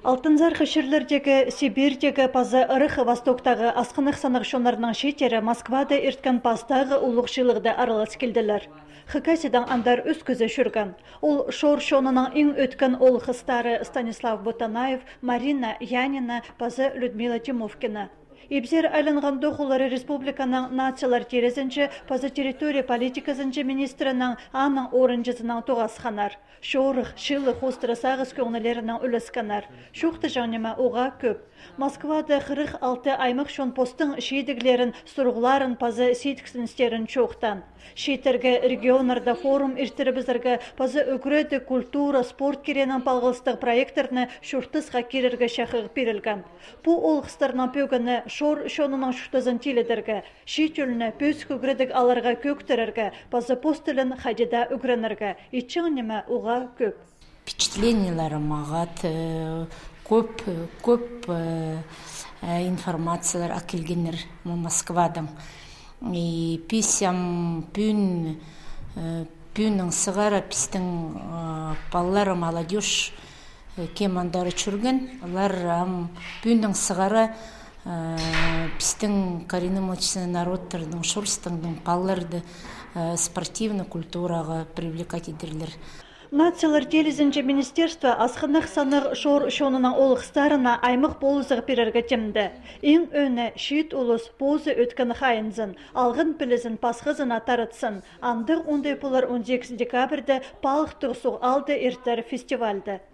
Алтынзар хышырлердегі Сибирдегі пазы ырых Востоктағы асқынық санық шонарының шетері Москвада ирткен пастағы улықшылығды аралас келділер. Хыкасидан андар үз көзі шүрген. Ол шор шонының ең өткен ол қыстары Станислав Бутанаев, Марина Янина, пазы Людмила Тимовкина. Ибзер айланған доқулары республиканың нациялар терезінші пазы территория политикасынчы министрінің аның орынжызының тоғасқанар. Шорық, шылы қостыры сағыз көңілерінің үлісканар. Шоқты жаныма оға көп. Москвада 46 аймақ шон постың шейдіглерін, сұрғыларын пазы сейткісіністерін чоқтан. Шейтерге регионарда форум иртірі пазы үкіреді культура, спорт керенің палғылыстық проекторны шұртысқа керерге шақығы берілген. Бұ олғыстарынан пөгіні шор шонының шұқтызын теледірге, шейтүліні пөз күгіредік аларға көктірерге, пазы постылын қадеда үгіренерге. Итчіңініме оға көп. Впечатлениялары мағат, көп информациялар әкелгенер Москвадан. Писям пүннің сығара пистің балалары молодежь кемандары чүрген. Олар пүннің сығара пистің коренный народтардың шұрстыңдың балаларды спортивный культураға привлекать едерлер. Нациялар телезінче министерство асқынық санық шор шонының олықстарына аймық болызық берерге темді. Ең өні шет олыс позы өткен қайынзын, алғын пілізін пасқызын атарытсын. Андық ондай болар 18 декабрді палық тұғысуq алды ертер фестивальді.